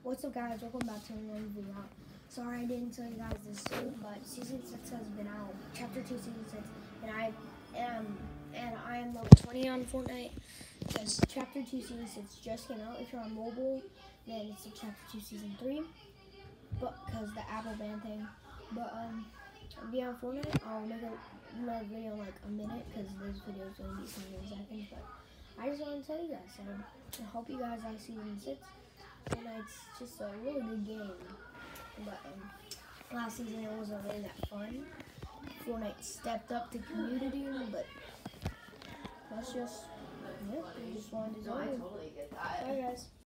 What's up, guys? Welcome back to another video. Sorry I didn't tell you guys this soon, but Season 6 has been out. Chapter 2, Season 6. And I am level 20 on Fortnite. Because Chapter 2, Season 6 just came out. If you're on mobile, then it's Chapter 2, Season 3. But because the Apple ban thing. But, be on Fortnite, I'll make another video in like a minute, because this video is going to be 7 seconds. But I just want to tell you guys, so I hope you guys like Season 6. Fortnite's just a really good game, but last season it wasn't really that fun. Fortnite stepped up the community, but that's just, yeah, I just wanted to know. Bye, guys.